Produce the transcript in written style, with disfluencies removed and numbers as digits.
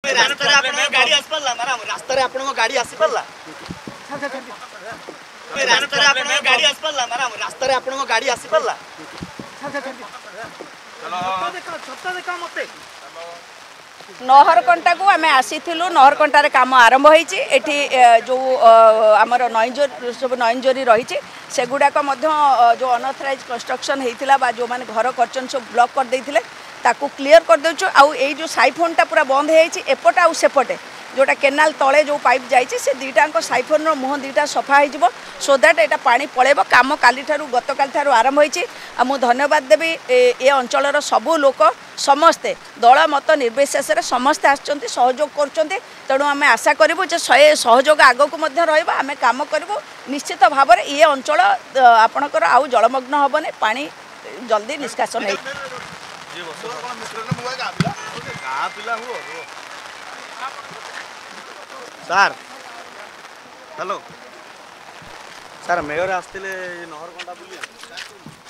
नहरकंटा को आम आसीलु नहरकंटार काम आरंभ होती जो आमर नईंजोरी सब नईंजोरी रही से गुड़ाक जो अनअथराइज कंस्ट्रक्शन होता जो मैंने घर कर सब ब्लॉक कर देते ताकू क्लीयर कर देचु आउ ए जो साइफोनटा पूरा बंद होती एपटे आउ सेपटे जोटा केनाल तले जो पाइप जाइए से दुईटा साइफोन मुह दुईटा सफा हो सो दैट एटा पानी पलैब काम काली गतकाल ठारू आरंभ होती मुझे धन्यवाद देवी ए अंचल सबू लोक समस्ते दल मत निर्विशेष समस्ते आसचंती सहयोग कर तेणु आम आशा करूँ जे सहयोग आगक आम काम करूँ निश्चित भाव में ये अंचल आपणकर आउ जलमग्न हेनी पानी जल्दी निष्कासन हो सर हेलो सर मेयर आसते नहरकंटा बुलिया